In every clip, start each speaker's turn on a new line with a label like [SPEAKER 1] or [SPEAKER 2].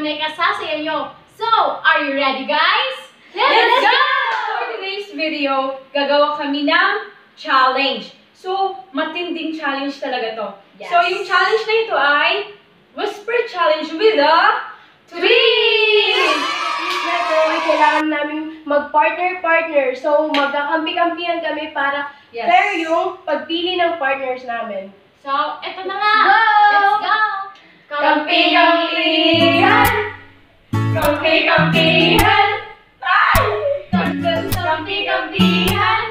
[SPEAKER 1] na ikasasaya nyo. So, are you ready guys?
[SPEAKER 2] Let's go! For today's video, gagawa kami ng challenge. So, matinding challenge talaga to.
[SPEAKER 1] Yes.
[SPEAKER 2] So, yung challenge na ito ay Whisper Challenge with the Twins!
[SPEAKER 3] Na ito ay kailangan namin mag-partner-partner. So, magkakampi-kampihan kami para fair yung pagpili ng partners namin.
[SPEAKER 1] So, eto na nga.
[SPEAKER 3] Let's
[SPEAKER 1] go!
[SPEAKER 2] Kampi-kampihan! Kampi-kampihan!
[SPEAKER 1] Kampi-kampihan!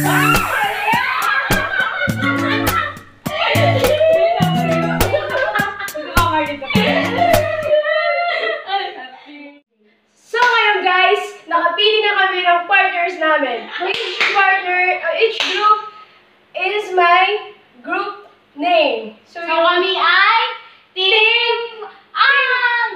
[SPEAKER 3] So, ngayon guys, nakapili na kami ng partners namin. Each group is my group name.
[SPEAKER 1] So, kami ay Team Ang!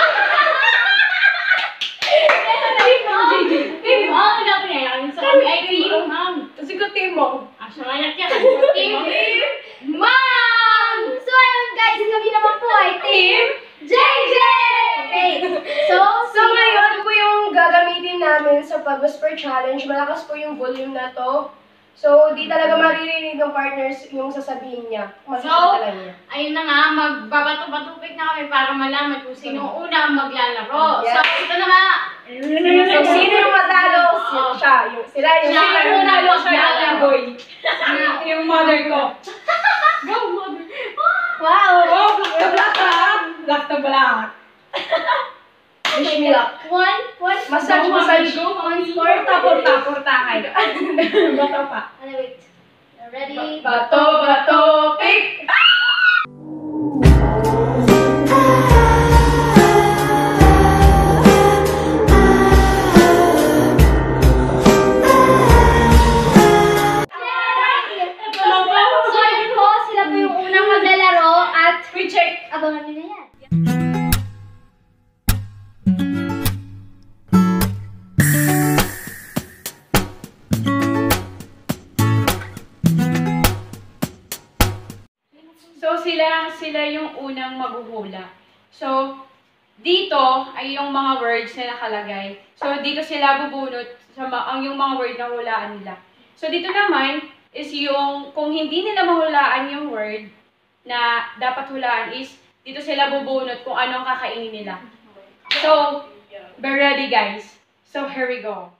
[SPEAKER 1] Team Ang! Ano pinayaan? So, kami ay Team Ang.
[SPEAKER 3] Kasi ko Team Mong.
[SPEAKER 1] Siya nga yan. Team Mang! So, ayun guys, kami naman po ay Team JJ! Okay. So
[SPEAKER 3] Ngayon po yung gagamitin namin sa pag-whisper challenge. Malakas po yung volume na to. So, di talaga maririnig ng partners yung sasabihin niya. Masakit talaga niya.
[SPEAKER 1] ayun na nga, magbabato-batupik na kami para malaman kung sino ang una ang maglalaro.
[SPEAKER 3] Yes.
[SPEAKER 1] So, ito na nga.
[SPEAKER 3] So, sino yung matalo? Siya. Sila yung
[SPEAKER 1] Siya
[SPEAKER 2] Siya boy. Yung mother ko.
[SPEAKER 1] Go, mother!
[SPEAKER 3] Wow!
[SPEAKER 2] Oh, black ka! Black to black.
[SPEAKER 3] Wish me luck. Massage.
[SPEAKER 2] Porta kayo. Bato pa.
[SPEAKER 1] Ano, wait. Ready?
[SPEAKER 2] Bato, pick!
[SPEAKER 1] So, ayun po, sila po yung unang maglalaro at
[SPEAKER 2] We check.
[SPEAKER 1] abangan nyo na yan.
[SPEAKER 2] So, sila yung unang maghuhula. So, dito ay yung mga words na nakalagay. So, dito sila bubunot ang yung mga word na hulaan nila. So, dito naman is yung, kung hindi nila mahulaan yung word na dapat hulaan is, dito sila bubunot kung ano ang kakainin nila. So, be ready guys. So, here we go.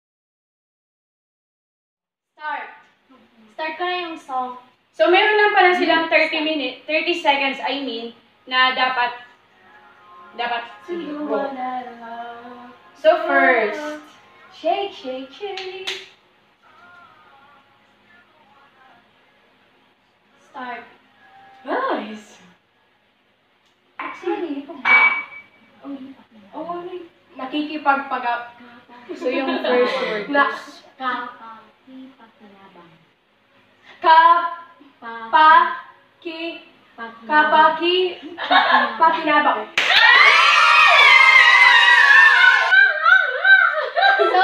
[SPEAKER 1] Start ko na yung song.
[SPEAKER 2] So, meron lang pala silang 30 seconds, na dapat go. So, first, shake, shake, shake.
[SPEAKER 1] Start.
[SPEAKER 2] Nice.
[SPEAKER 1] Actually, hindi pa ba?
[SPEAKER 2] Oh, nakikipagpag. So, yung first word
[SPEAKER 3] Na,
[SPEAKER 2] is
[SPEAKER 1] Pakinabang.
[SPEAKER 3] pakinabang.
[SPEAKER 1] So,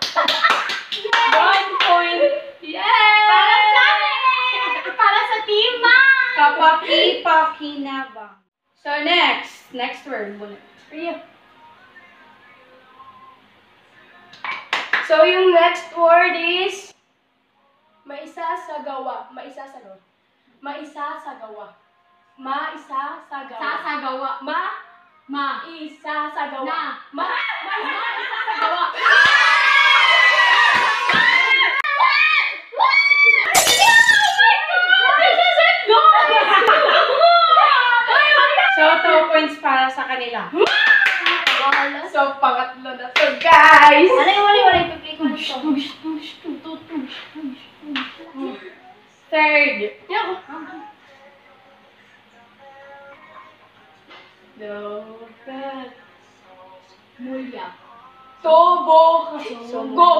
[SPEAKER 2] 1 point.
[SPEAKER 1] para sa amin! Para sa Team Mang!
[SPEAKER 2] Pakinabang. So, next word muna.
[SPEAKER 3] So, yung next word is maisasagawa. Maisasagawa.
[SPEAKER 1] Sasagawa.
[SPEAKER 3] Isasagawa.
[SPEAKER 1] Na.
[SPEAKER 3] Isasagawa.
[SPEAKER 2] So, 2 points para sa kanila.
[SPEAKER 3] So, pangatlo na to, guys.
[SPEAKER 1] Walay. Pipili ko na ito.
[SPEAKER 2] Third.
[SPEAKER 1] Mulya.
[SPEAKER 3] Tobo. Go.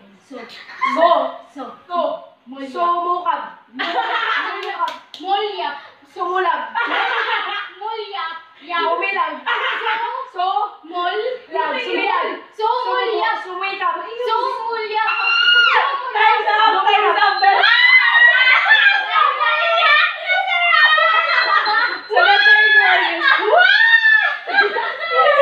[SPEAKER 3] Sumukab.
[SPEAKER 1] Mulyap.
[SPEAKER 3] Sumulab.
[SPEAKER 1] Mulyap. Yap.
[SPEAKER 3] Umilag. Sumilag.
[SPEAKER 1] Sumulyap.
[SPEAKER 3] Sumikab.
[SPEAKER 1] Sumulyap.
[SPEAKER 2] Time's up.
[SPEAKER 3] So, the third word is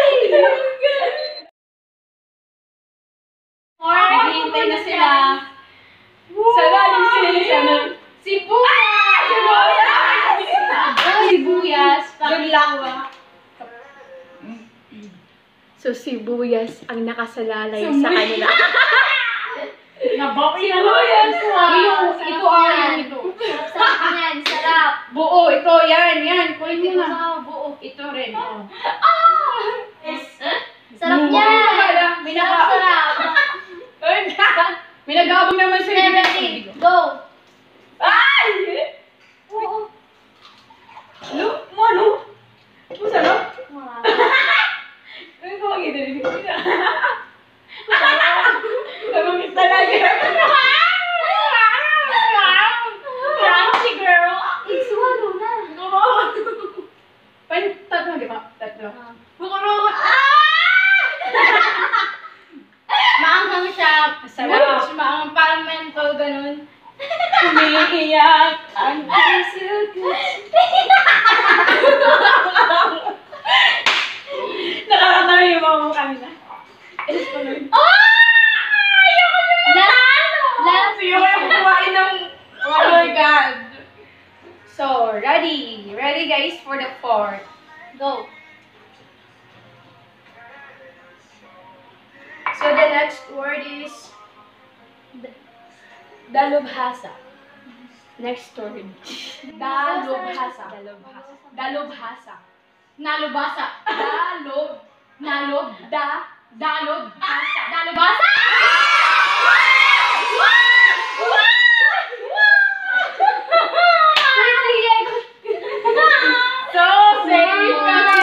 [SPEAKER 3] So, sibuyas ang nakasalalay sa kanila.
[SPEAKER 2] Nabaki na yan. Ito ay ito.
[SPEAKER 1] Sarap yan, sarap.
[SPEAKER 2] Buo, ito, yan. Kunin mo na.
[SPEAKER 1] Sa buo.
[SPEAKER 2] Ito rin. Oh.
[SPEAKER 1] Sarap yan.
[SPEAKER 2] May
[SPEAKER 1] Sarap.
[SPEAKER 2] May nag-aabang naman sa
[SPEAKER 1] Okay, ready. Go.
[SPEAKER 2] Ay!
[SPEAKER 1] Oo.
[SPEAKER 2] Ano? Masarap?
[SPEAKER 1] Wow.
[SPEAKER 2] Ano ko magiging ko siya? Nagumit talaga.
[SPEAKER 1] Crunchy girl. It's swallow na.
[SPEAKER 2] Tatlo, di ba? Tatlo.
[SPEAKER 1] Bukurot. Maanghang siya.
[SPEAKER 2] Masarap.
[SPEAKER 1] Maanghang parang menthol, ganun.
[SPEAKER 2] Umiiyak ang puso. Nakakatawa yung mga mukha nila.
[SPEAKER 1] Last.
[SPEAKER 2] Yung kumain ng... Oh my God. So, ready. Ready guys for the fourth.
[SPEAKER 1] Go.
[SPEAKER 3] So, the next word is dalubhasa.
[SPEAKER 2] Next word.
[SPEAKER 3] Dalubhasa. Dalubhasa. Nalubasa. Dalob. Nalob. Dalubhasa. Dalubhasa!
[SPEAKER 2] So, safe kami.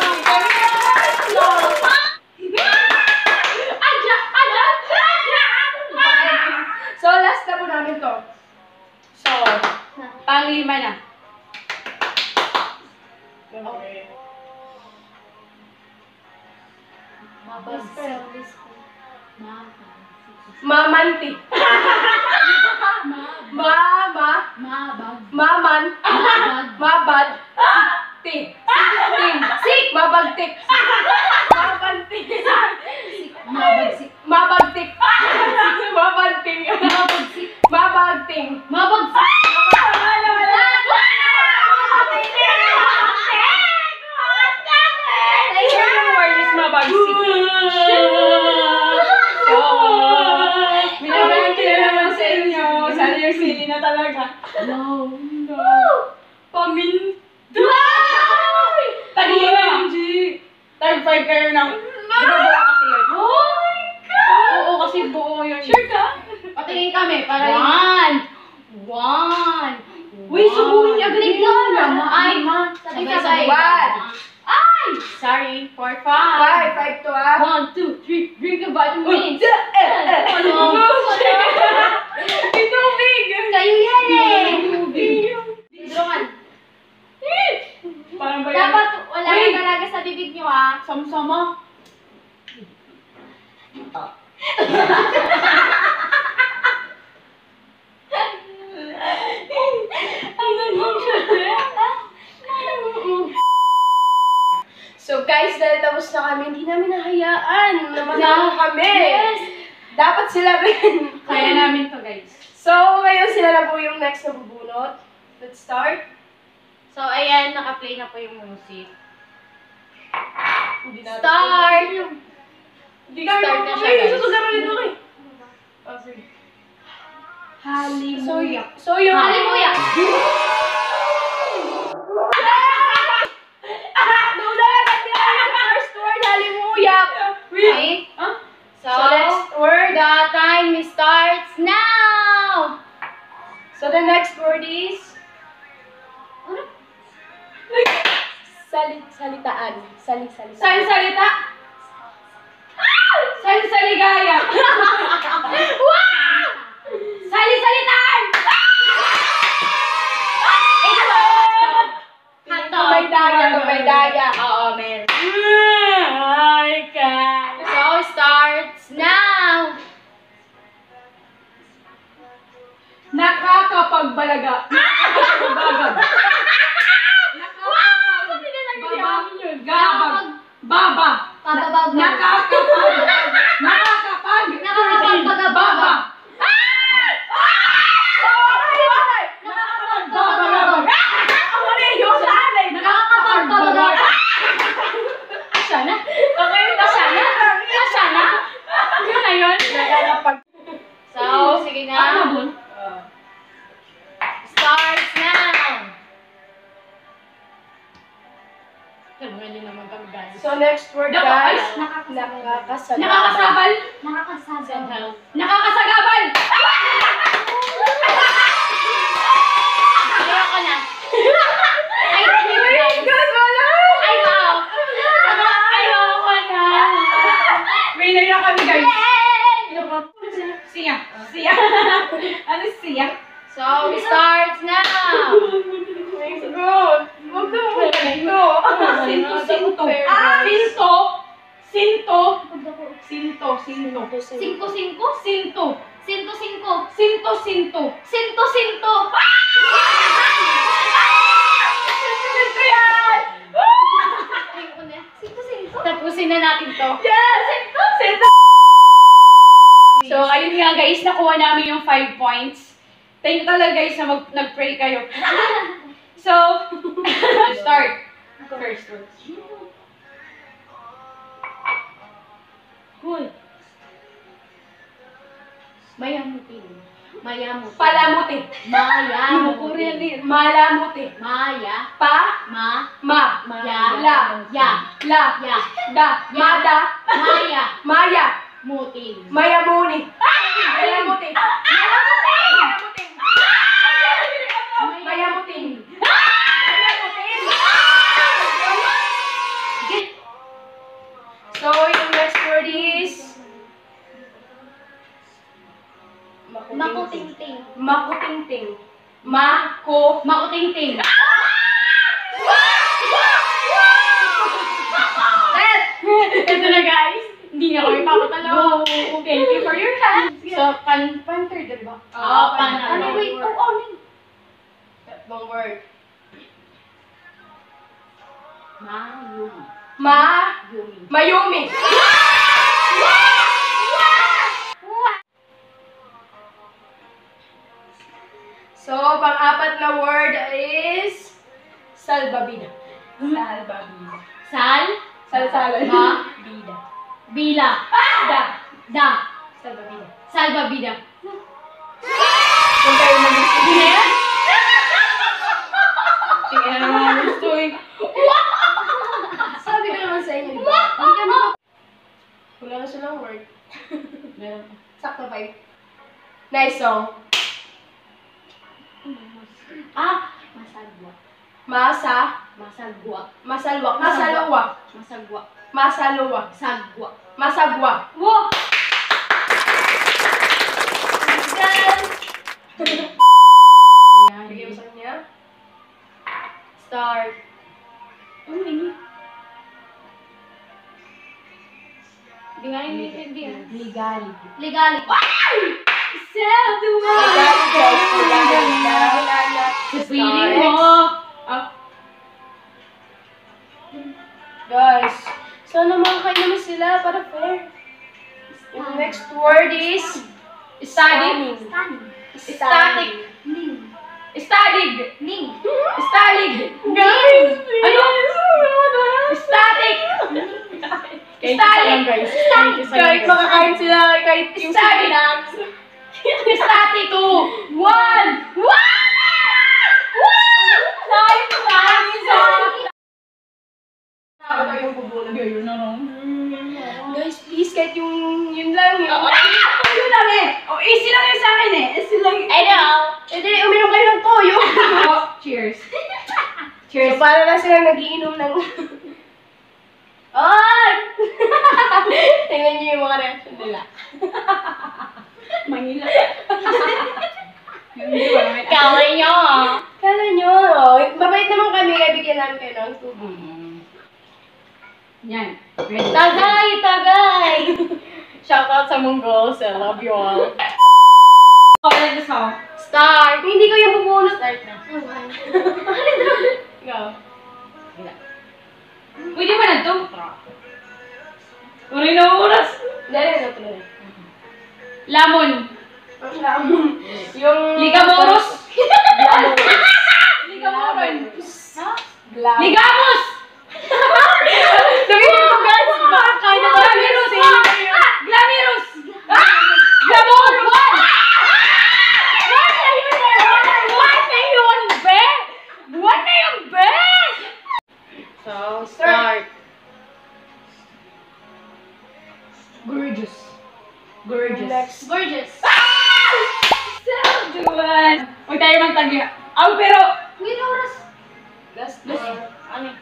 [SPEAKER 3] So, last na po namin to.
[SPEAKER 2] So, pang-lima na.
[SPEAKER 3] Mamanti. Maman. Mabad. Tik. Sik. Mabagtik. Mabantik. Mabagtik. Mabagting. Mabagting.
[SPEAKER 2] Yung word is mabagsik. So, binabalik na naman sa inyo. Sana yung sili na talaga.
[SPEAKER 3] No.
[SPEAKER 2] Tagli na. Tag 5 kayo ng... Buo kasi yun.
[SPEAKER 1] Oh my God!
[SPEAKER 2] Oo, kasi buo yun.
[SPEAKER 1] Sure ka?
[SPEAKER 2] Patingin kami para...
[SPEAKER 1] One.
[SPEAKER 2] Uy, subuhin niya.
[SPEAKER 1] Tignan
[SPEAKER 2] Ganito
[SPEAKER 1] mo. Ay, sabay-sabay.
[SPEAKER 3] One.
[SPEAKER 1] Ay! Sorry. 4, 5.
[SPEAKER 3] 5 to ah.
[SPEAKER 1] 1, 2, 3. Drink a vitamins.
[SPEAKER 3] Ano?
[SPEAKER 2] Ito big!
[SPEAKER 1] Kayo yan eh. Tulungan.
[SPEAKER 2] Parang ba yun?
[SPEAKER 1] Dapat wala
[SPEAKER 2] Uy!
[SPEAKER 1] na talaga sa bibig nyo ah.
[SPEAKER 2] Sama-sama.
[SPEAKER 3] So guys, dahil tapos na kami, hindi namin nahayaan na manalo kami.
[SPEAKER 1] Yes.
[SPEAKER 3] Dapat sila rin.
[SPEAKER 2] Kaya namin to, guys.
[SPEAKER 3] So, ngayon sila na po yung next na bubunot. Let's start.
[SPEAKER 1] So, ayan, naka-play na po yung music.
[SPEAKER 3] Hindi na-
[SPEAKER 1] Start!
[SPEAKER 3] Hindi kami
[SPEAKER 1] Start na siya,
[SPEAKER 3] Ay,
[SPEAKER 1] guys.
[SPEAKER 3] susugaran nito kay. Oh, sige.
[SPEAKER 2] Halimuyak.
[SPEAKER 3] So yung...
[SPEAKER 1] Halimuyak!
[SPEAKER 3] Naulaan natin ang first word, halimuyak.
[SPEAKER 1] Okay?
[SPEAKER 2] Huh?
[SPEAKER 1] So,
[SPEAKER 3] So, next word.
[SPEAKER 1] the time starts now!
[SPEAKER 3] So, the next word is...
[SPEAKER 1] Ano?
[SPEAKER 3] Salitaan. Salitaan.
[SPEAKER 2] Salsalita. Salsaligaya. Salisalitaan!
[SPEAKER 3] May daya to, may daya.
[SPEAKER 1] Oo, meron.
[SPEAKER 2] Ay, ka.
[SPEAKER 1] So, starts now!
[SPEAKER 2] Nakakapagbalaga. Nakakapagbagag. Gabag. Baba.
[SPEAKER 1] Kababag.
[SPEAKER 2] Nakakapag.
[SPEAKER 1] Nakakapagpagababa. Nakakapagpagababa. Sana?
[SPEAKER 2] Okay, naman kami, guys.
[SPEAKER 3] So, next word, guys. Nakakasagabal.
[SPEAKER 2] Nakakasabal.
[SPEAKER 1] Nakakasabal.
[SPEAKER 2] Nakakasagabal.
[SPEAKER 1] Ayoko na. Ay,
[SPEAKER 3] Guys, wala!
[SPEAKER 1] Ay, wow.
[SPEAKER 2] Ayoko na. Winner na kami, guys. Siya. Siya. Ano siya?
[SPEAKER 1] So, starts now.
[SPEAKER 3] Let's go! Huwag na mo ganito.
[SPEAKER 2] Sinto, sinto. Sinto. Sinto. Sinto, sinto.
[SPEAKER 1] Cinco, cinco.
[SPEAKER 2] Sinto.
[SPEAKER 1] Cinco, cinco.
[SPEAKER 2] Sinto, sinto.
[SPEAKER 1] Cinto, cinto.
[SPEAKER 2] Sinto yan!
[SPEAKER 1] Ayoko na. Cinco, cinco.
[SPEAKER 2] Tapusin na natin to.
[SPEAKER 1] Yes! Cinco.
[SPEAKER 2] Sinto. So, ayun nga guys, nakuha namin yung 5 points. Thank you talaga guys na nag-pray kayo. So, start. First word. Cool.
[SPEAKER 1] Mayamutin. Mayamutin.
[SPEAKER 2] Palamuti.
[SPEAKER 1] Mayamutin.
[SPEAKER 2] Malamuti.
[SPEAKER 1] Maya.
[SPEAKER 2] Pa.
[SPEAKER 1] Ma.
[SPEAKER 2] Ma.
[SPEAKER 1] Ya.
[SPEAKER 2] La.
[SPEAKER 1] Ya.
[SPEAKER 2] La.
[SPEAKER 1] Ya.
[SPEAKER 2] Da. Mada.
[SPEAKER 1] Maya.
[SPEAKER 2] Maya.
[SPEAKER 1] Mutin.
[SPEAKER 2] Mayamuni. Mayamuti. Mayamuti. Mayamutin. Mayamutin.
[SPEAKER 3] So, yung next word is...
[SPEAKER 1] Makutingting.
[SPEAKER 2] Makutingting. Mako.
[SPEAKER 1] Makutingting.
[SPEAKER 2] Ito na guys. Hindi na kami papatalo. Thank you for your help. So, pan-third, diba?
[SPEAKER 1] Oo,
[SPEAKER 2] Ano, wait.
[SPEAKER 3] Tatlong word.
[SPEAKER 1] Mayumi.
[SPEAKER 2] Mayumi.
[SPEAKER 1] Yumi.
[SPEAKER 3] So, pang-apat na word is... Salbabida.
[SPEAKER 2] Salbabida.
[SPEAKER 1] Sal.
[SPEAKER 2] Salsalan.
[SPEAKER 1] Ma.
[SPEAKER 3] Bida.
[SPEAKER 1] Bila.
[SPEAKER 2] Da.
[SPEAKER 1] Da.
[SPEAKER 3] Salbabida.
[SPEAKER 1] Salbabida.
[SPEAKER 2] Kung tayo mag-gusto niya. Tingnan na mga gusto eh.
[SPEAKER 3] Sabi ko naman sa inyo, di ba? Hindi kami pa... Wala na silang word.
[SPEAKER 2] Meron pa.
[SPEAKER 3] Sakto 5. Nice song.
[SPEAKER 1] Masagwa.
[SPEAKER 3] Masa.
[SPEAKER 1] Masagwa.
[SPEAKER 3] Masalwak. Masaluwak.
[SPEAKER 1] Masagwa.
[SPEAKER 3] Masaluwak.
[SPEAKER 1] Sagwa.
[SPEAKER 3] Masagwa.
[SPEAKER 1] Wow!
[SPEAKER 3] Bigay mo sa kanya.
[SPEAKER 1] Start.
[SPEAKER 2] Ano ini?
[SPEAKER 1] Hindi nga yung naiintindihan.
[SPEAKER 2] Ligali.
[SPEAKER 1] Legal.
[SPEAKER 2] Sa feeling mo.
[SPEAKER 3] Guys, sana makakain naman sila para fair. Yung next word is...
[SPEAKER 2] Static. Static.
[SPEAKER 1] Ning.
[SPEAKER 2] Static.
[SPEAKER 1] Ning.
[SPEAKER 2] Static.
[SPEAKER 3] Guys,
[SPEAKER 2] Ano? Static. Static.
[SPEAKER 3] Kahit makakain sila, kahit yung
[SPEAKER 2] Static. Static. 2, 1.
[SPEAKER 3] Guys, please, kahit yung yun lang yun.
[SPEAKER 2] Yun lang eh. Easy lang yun sa akin eh. Easy lang.
[SPEAKER 1] I know.
[SPEAKER 3] Hindi, uminom kayo ng toyo.
[SPEAKER 2] Cheers.
[SPEAKER 3] So, para lang silang nagiinom ng... Ay! Tingnan niyo yung mga reaction nila.
[SPEAKER 2] Manila.
[SPEAKER 1] Kala nyo.
[SPEAKER 3] Kala nyo, mabait naman kami, kaya bigyan namin kayo ng tubig.
[SPEAKER 2] Yan. Ready?
[SPEAKER 1] Tagay.
[SPEAKER 3] Shout out sa Mongols, I love you all.
[SPEAKER 2] Call the song.
[SPEAKER 1] Start.
[SPEAKER 3] Hindi ko yung bubunot.
[SPEAKER 1] Start na.
[SPEAKER 3] Go.
[SPEAKER 2] Pwede ba na ito? Uray na oras.
[SPEAKER 3] Dali na ito na.
[SPEAKER 2] Lamon.
[SPEAKER 3] Yung...
[SPEAKER 2] Ligamoros.
[SPEAKER 3] Glamoros.
[SPEAKER 2] Ligamoron.
[SPEAKER 3] Glamoros.
[SPEAKER 2] Ligamos!
[SPEAKER 3] Sabi mo, guys, makakain na
[SPEAKER 2] Glamirus! Glamirus! Glamor! Buwan na yun, be! Buwan na yun, be!
[SPEAKER 1] So, start.
[SPEAKER 2] Gorgeous.
[SPEAKER 3] Next.
[SPEAKER 1] Gorgeous.
[SPEAKER 2] Juan! Huwag tayo magtagya. Pero...
[SPEAKER 1] Wait, oras.
[SPEAKER 2] Last.
[SPEAKER 1] Ano?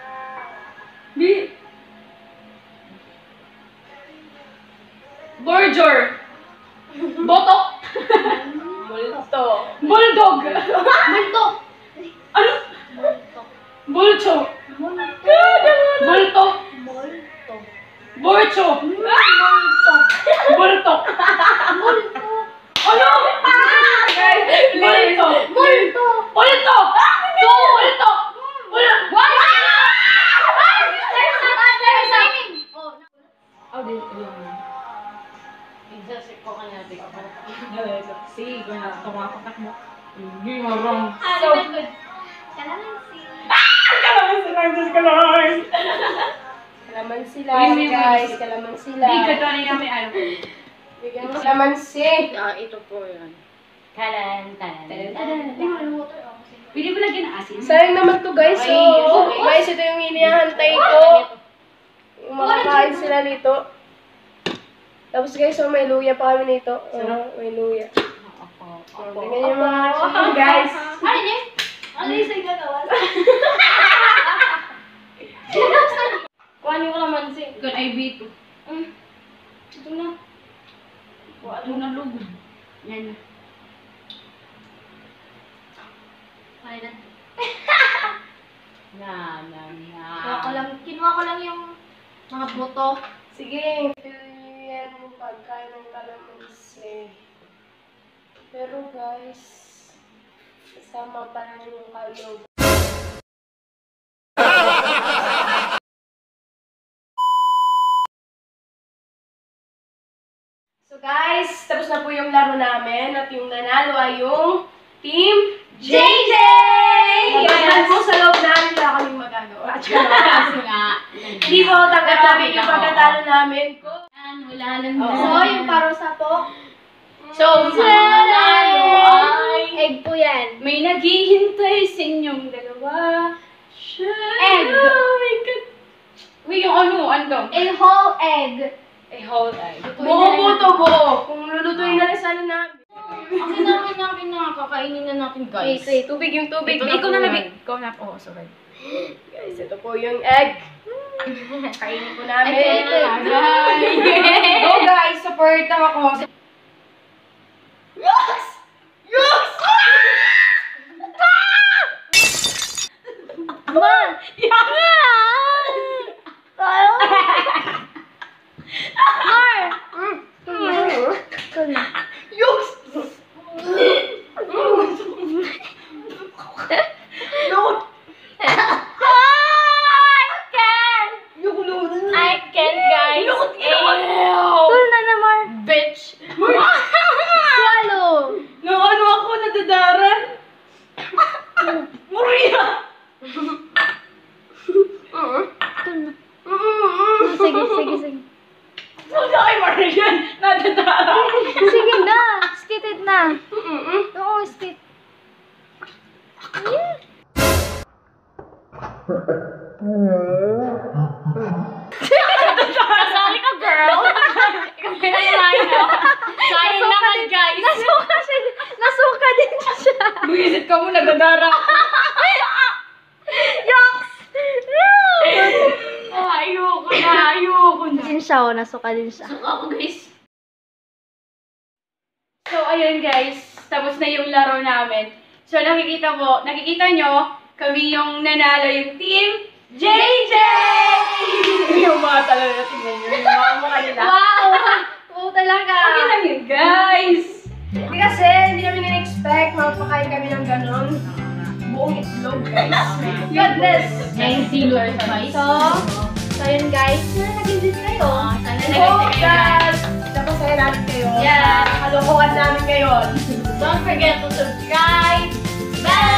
[SPEAKER 2] Borjor. Botok.
[SPEAKER 3] Multo.
[SPEAKER 2] Bulldog.
[SPEAKER 1] Multo.
[SPEAKER 2] Ano? Bulcho. Bulto.
[SPEAKER 1] Multo.
[SPEAKER 2] Borcho.
[SPEAKER 1] Multo.
[SPEAKER 2] Bulto.
[SPEAKER 1] Multo.
[SPEAKER 2] Ano? Bulto.
[SPEAKER 1] Multo.
[SPEAKER 2] Bulto. Bulto.
[SPEAKER 1] What?
[SPEAKER 2] Sige, ko na tumapatak mo. Hindi mo wrong.
[SPEAKER 1] So, kalamansi.
[SPEAKER 2] Kalamansi lang, Diyos ka Lord.
[SPEAKER 3] Kalamansi lang,
[SPEAKER 2] Premium
[SPEAKER 3] guys.
[SPEAKER 2] music.
[SPEAKER 3] Kalamansi
[SPEAKER 2] Bigat
[SPEAKER 3] lang.
[SPEAKER 2] na rin namin ano.
[SPEAKER 3] Bigyan mo kalamansi.
[SPEAKER 2] Ito po yun.
[SPEAKER 1] Pwede mo lagyan ng asin?
[SPEAKER 3] Sayang naman to, guys. So,
[SPEAKER 2] Okay.
[SPEAKER 3] guys, ito yung hinihantay ko. Yung makakain sila dito. Tapos, guys, so may luya pa kami nito. May luya. Tingnan yung mga chicken, guys.
[SPEAKER 1] Ano niya? Ano yung sa'yo gagawa?
[SPEAKER 3] Kuhanin ko kalamansi.
[SPEAKER 2] Good ay bito. Ito na. Ito na lugod. Yan na.
[SPEAKER 1] Ano na?
[SPEAKER 2] Na.
[SPEAKER 1] Kinuha ko lang yung mga buto.
[SPEAKER 3] Sige, yan yung pagkain ng kalamansi. Pero guys, kasama pa rin yung kalog. So guys, tapos na po yung laro namin at yung nanalo ay yung Team JJ! Yes! Po sa loob namin wala kaming magagawa.
[SPEAKER 2] Kasi nga.
[SPEAKER 3] Hindi po tanggap namin yung pagkatalo namin.
[SPEAKER 2] Wala lang.
[SPEAKER 1] So, yung parusa po.
[SPEAKER 2] So, sa mga nanalo ay...
[SPEAKER 1] Egg po yan.
[SPEAKER 2] May naghihintay sa inyong dalawa.
[SPEAKER 1] Egg.
[SPEAKER 2] Oh my God. Uy, yung ano?
[SPEAKER 1] A whole egg.
[SPEAKER 2] A whole egg.
[SPEAKER 3] Buo to buo. Kung lulutuin na lang sana namin.
[SPEAKER 2] Okay namin na. Kakainin na natin, guys.
[SPEAKER 3] Wait, tubig yung tubig.
[SPEAKER 2] Ikaw na namin. Ikaw na. Oh, sorry.
[SPEAKER 3] Guys, ito po yung egg. Kainin po namin.
[SPEAKER 2] Go, guys. Support ako.
[SPEAKER 3] Yes! Yes!
[SPEAKER 1] Mar!
[SPEAKER 3] Yes! Load!
[SPEAKER 1] I can't, guys.
[SPEAKER 2] Tul
[SPEAKER 1] na naman.
[SPEAKER 2] Bitch.
[SPEAKER 1] Swallow.
[SPEAKER 2] Ano ako nadadaran? Maria!
[SPEAKER 1] Sige.
[SPEAKER 2] Wala kay Maria. Nadadaran.
[SPEAKER 1] Sige na. Skited na. Oo, skit.
[SPEAKER 2] Kasali ka, girl. Ikaw pinanalain mo. Sayang naman, guys.
[SPEAKER 1] Nasuka din siya.
[SPEAKER 2] Buisit ka mo, nadadara.
[SPEAKER 1] Yoks!
[SPEAKER 2] Ayoko na.
[SPEAKER 1] Din siya, nasuka din siya.
[SPEAKER 2] Ako, guys. So, ayun, guys. Tapos na yung laro namin. So, nakikita nyo, kami yung nanalo, yung Team JJ! Yung mga talaga tingnan nyo, yung mga mukha nila.
[SPEAKER 1] Wow! Oo talaga.
[SPEAKER 2] Okay lang yun, guys.
[SPEAKER 3] Hindi kasi, hindi namin in-expect. Mapakain kami ng ganon. Buong itlog, guys. Goodness!
[SPEAKER 1] So yun guys. Sana nag-visit kayo.
[SPEAKER 3] Hope that napasaya natin kayo.
[SPEAKER 1] Yeah.
[SPEAKER 3] Kalokohan namin ngayon.
[SPEAKER 1] Don't forget to subscribe. Bell